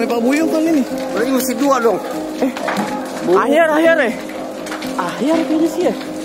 Pak Buyung kan ini. Berarti masih dua dong. Akhir kayaknya sih ya.